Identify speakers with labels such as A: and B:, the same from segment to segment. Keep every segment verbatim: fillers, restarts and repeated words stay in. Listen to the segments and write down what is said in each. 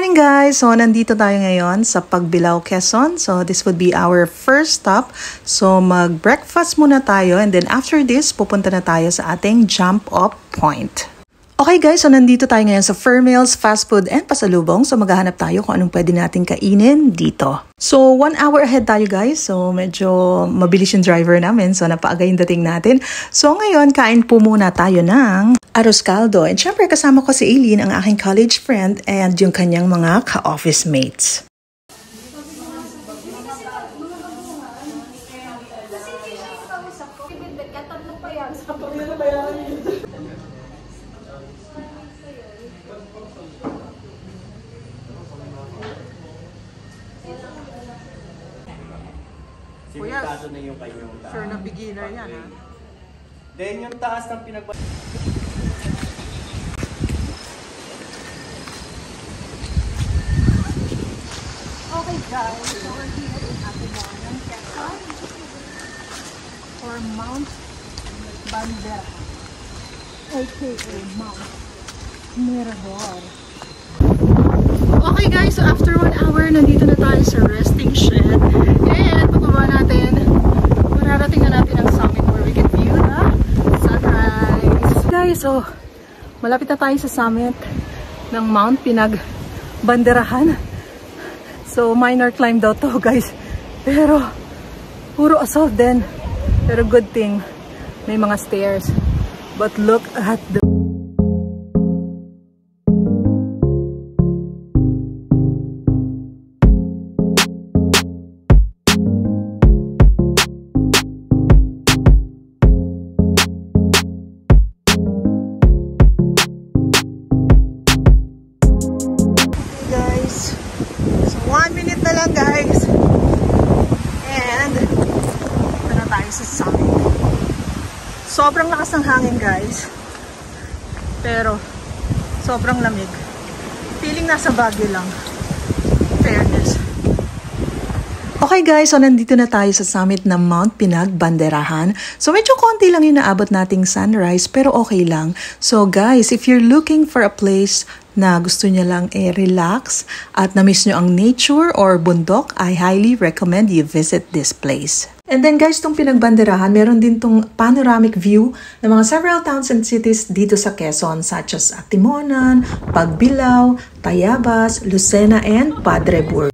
A: morning guys! So nandito tayo ngayon sa Pagbilao, Quezon. So this would be our first stop. So mag-breakfast muna tayo and then after this, pupunta na tayo sa ating jump-off point. Okay guys, so nandito tayo ngayon sa Fermeals, fast food and pasalubong. So maghahanap tayo kung anong pwede natin kainin dito. So one hour ahead tayo guys. So medyo mabilis yung driver namin. So napaaga yung dating natin. So ngayon, kain po muna tayo ng arroz caldo. And syempre kasama ko si Aileen, ang aking college friend and yung kanyang mga ka-office mates.
B: Kuya, na yung kanyang taas.
A: Sure na beginner yan ha?
B: Then yung taas ng pinagba...
A: Okay guys, so we're here in Atimonan, Quezon for Mount Banderahan, aka Mount Mirador. Okay guys, so after one hour, nandito na tayo sa resting shed. And pagkaba natin, mararating na natin ang summit where we can view the sunrise. Guys, so malapit na tayo sa summit ng Mount Pinagbanderahan. So minor climb daw to guys. Pero puro assault din. Pero good thing, may mga stairs. But look at the sobrang lakas ng hangin guys, pero sobrang lamig, feeling nasa Baguio lang, fairness. Okay guys, so nandito na tayo sa summit ng Mount Pinagbanderahan. So medyo konti lang yung naabot nating sunrise, pero okay lang. So guys, if you're looking for a place na gusto niya lang e-relax at na-miss nyo ang nature or bundok, I highly recommend you visit this place. And then guys, tong Pinagbanderahan, meron din tong panoramic view ng mga several towns and cities dito sa Quezon such as Atimonan, Pagbilao, Tayabas, Lucena, and Padreburg.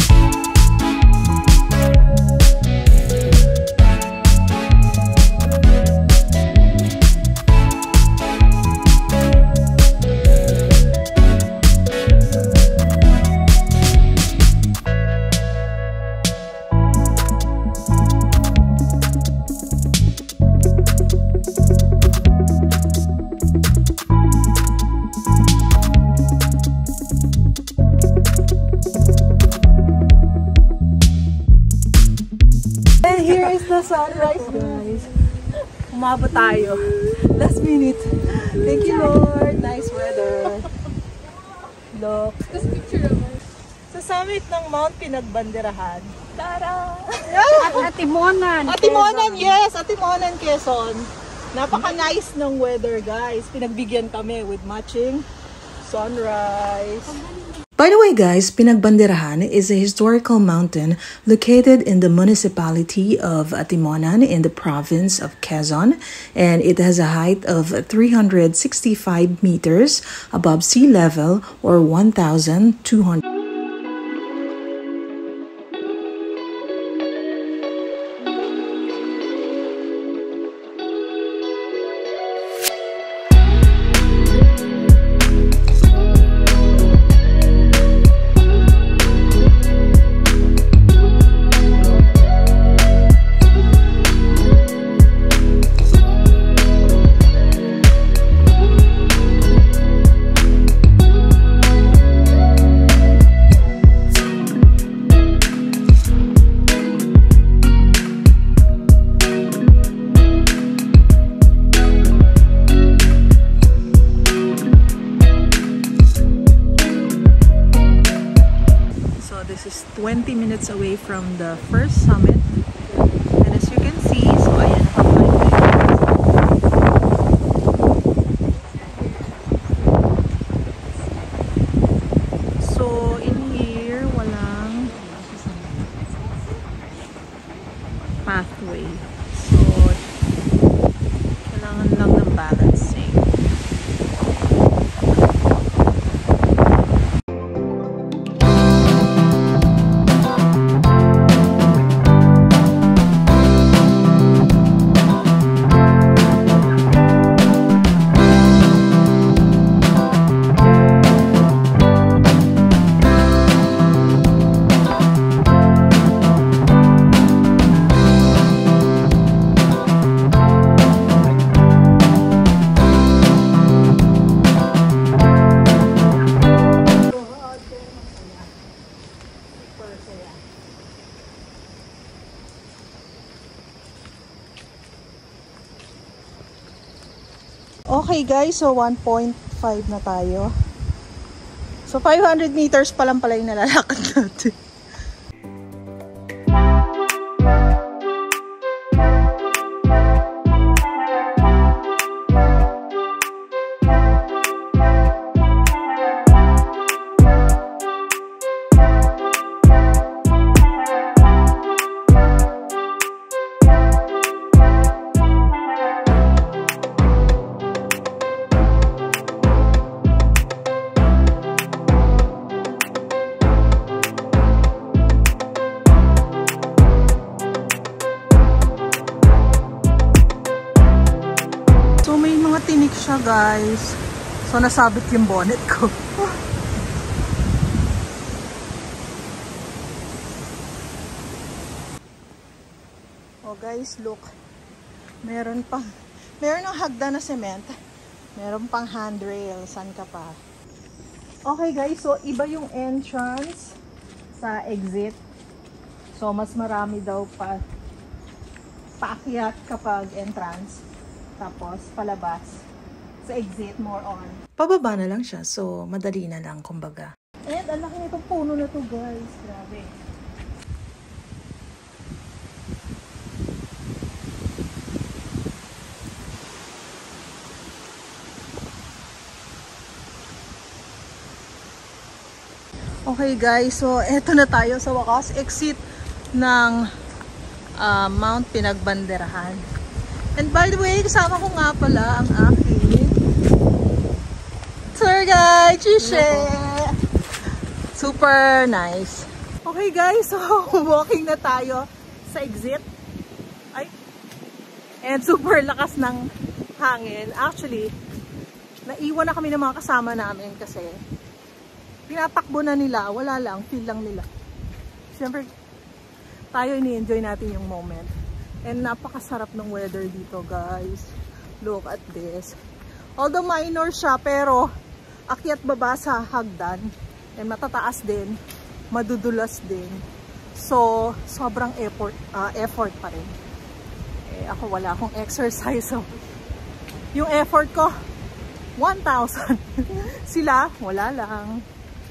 A: The sunrise guys, umabot tayo last minute. Thank you Lord, nice weather. Look, this picture naman sa summit ng Mount Pinagbanderahan. Tara!
C: Atimonan!
A: Atimonan, yes! Atimonan, Quezon. Napaka-nice ng weather guys. Pinagbigyan kami with matching sunrise. By the way guys, Pinagbanderahan is a historical mountain located in the municipality of Atimonan in the province of Quezon, and it has a height of three hundred sixty-five meters above sea level or one thousand two hundred. twenty minutes away from the first summit, and as you can see, so ayan, so Okay guys, so one point five na tayo. So five hundred meters pa lang pala yung nalalakad natin. Tinik siya guys. So nasabit yung bonnet ko. Oh guys, look. Meron pang meron ng hagdan na cement. Meron pang handrail. San ka pa? Okay guys, so iba yung entrance sa exit. So mas marami daw pa paakyat kapag entrance. Tapos, palabas. Sa exit, more on.
D: Pababa na lang siya, so madali na lang, kumbaga.
A: And, ang laki nitong puno na to, guys. Grabe. Okay, guys. So, eto na tayo sa wakas. Exit ng uh, Mount Pinagbanderahan. And by the way, kasama ko nga pala ang aking tour guide, Chishe! Super nice. Okay guys, so walking na tayo sa exit. Ay. And super lakas ng hangin. Actually, naiwan na kami ng mga kasama namin kasi pinatakbo na nila. Wala lang, feel lang nila. Siyempre, tayo ini-enjoy natin yung moment. And napakasarap ng weather dito guys. Look at this. Although minor siya, pero akyat baba sa hagdan. And matataas din. Madudulas din. So, sobrang effort, uh, effort pa rin. Eh, ako wala akong exercise. So, yung effort ko, one thousand. Sila, wala lang.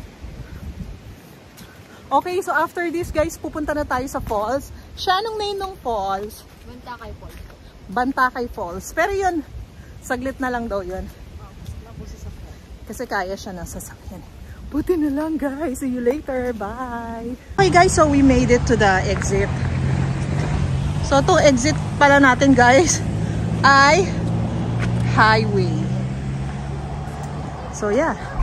A: Okay, so after this guys, pupunta na tayo sa falls. Siya, anong name ng falls?
C: Bantakay Falls.
A: Bantakay Falls. Pero yun, saglit na lang daw yun.
C: Oh, sa falls.
A: Kasi kaya siya nasa sasakyan. Buti na lang guys. See you later. Bye. Okay guys, so we made it to the exit. So itong exit pala natin guys ay highway. So yeah.